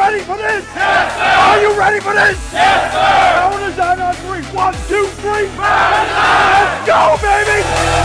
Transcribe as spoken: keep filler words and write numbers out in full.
ready for this? Yes, sir! Are you ready for this? Yes, sir! Power design on three. One, two, three. Power design! Let's go, baby!